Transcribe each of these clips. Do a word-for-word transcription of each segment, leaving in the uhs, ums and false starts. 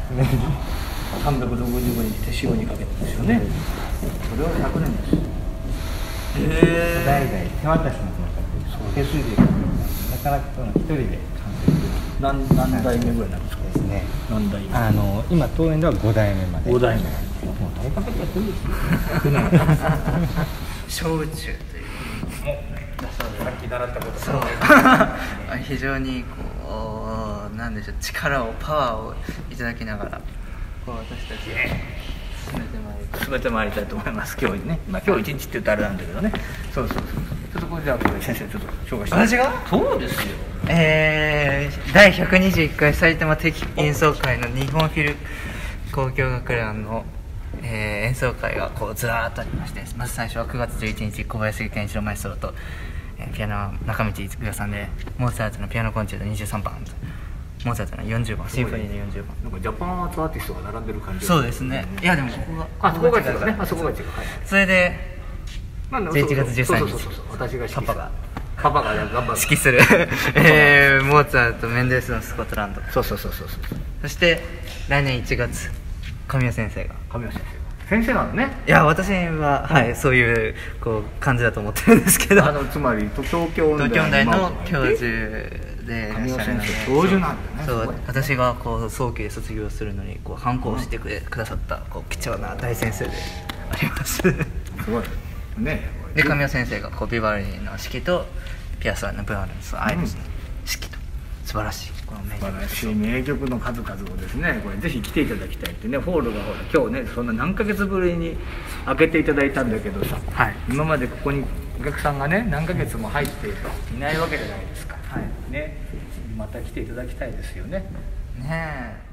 さんびゃくろくじゅうごにち手塩にかけてですよね。それはひゃくねんです。へえ。 代々手渡しの手数料なかなか一人で完成する。 何何代目ぐらいなんですか。 ですね。 何代目。 あの今当園ではご代目まで。 ご代目。 もう大かけてやってるんですよ。 焼酎というさっき習ったことそう非常にこうなんでしょう、力をパワーをいただきながらこう私たち進めてまいりたい進めてまいりたいと思います。今日ね、まあ今日一日って言うとあれなんだけどね。そうそうそう。ちょっとこれじゃあこれ先生ちょっと紹介して。 私がそうですよ。 えー、だいひゃくにじゅういっかい埼玉的演奏会の日本フィル交響楽団の、えー、演奏会がこうずらーっとありまして、まず最初はくがつじゅういちにち小林健一郎マエストロと、えー、ピアノ中道逸郎さんでモーツァルトのピアノコンチェルトにじゅうさんばん、モーツァルトのよんじゅうばんシンフォニーのよんじゅうばん。 なんかジャパンアーツアーティストが並んでる感じ。 そうですね。いやでもここがあそこが違うね。あそこが違う。はい。 それでまあじゅういちがつじゅうさんにちそうそうそうそう。私がパパがパパが頑張る。 指揮する、えー、モーツァルトメンデルスのスコットランド。 そうそうそうそうそう。 そして来年いちがつ神谷先生が。 神谷先生。先生なのね。 いや私は、はい、そういうこう感じだと思ってるんですけど、 あのつまり東京東京大の教授でいらっしゃるので、 教授なんだね。 そう私がこう早期で卒業するのにこう反抗してくれ、くださったこう貴重な大先生であります。 すごいね。 で神谷先生がこうビバルディの指揮とピアソラのブラールンスのアイリスの指揮と素晴らしいこの名素晴曲です。 らしい名曲の数々をですね、これぜひ来ていただきたいってね。ホールがほら今日ねそんな何ヶ月ぶりに開けていただいたんだけどさ、 はい、 今までここにお客さんがね何ヶ月も入っていないわけじゃないですか。はいね、また来ていただきたいですよね。 ねえ。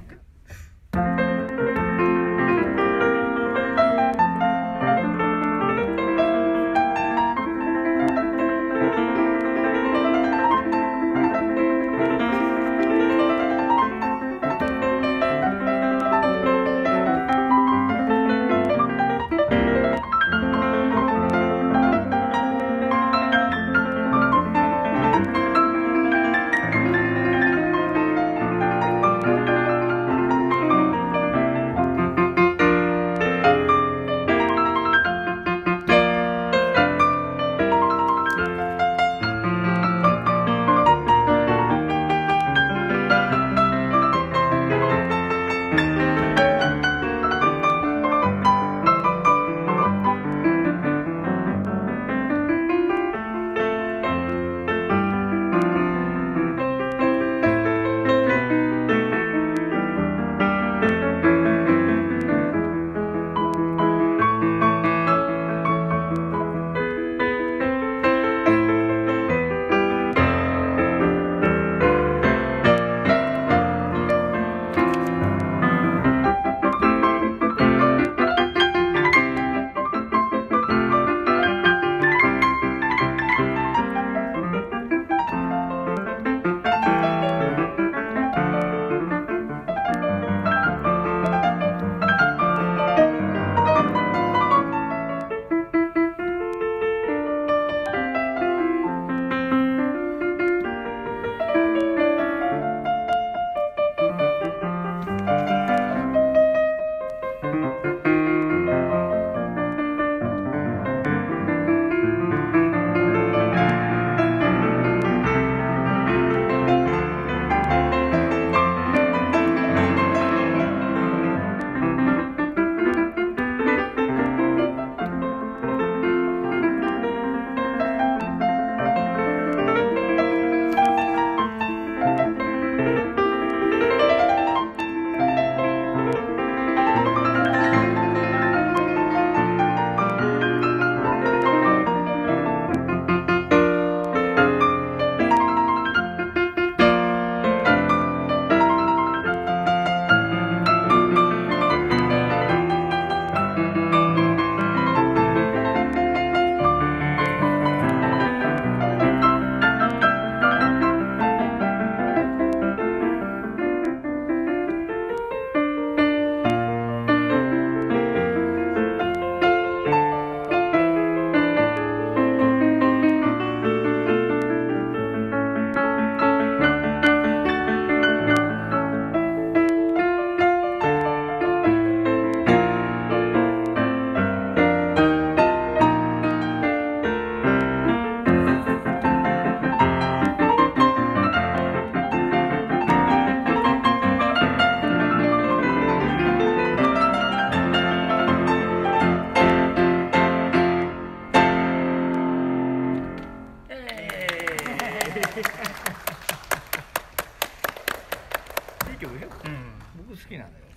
曲でしょ、 うん僕好きなのよ。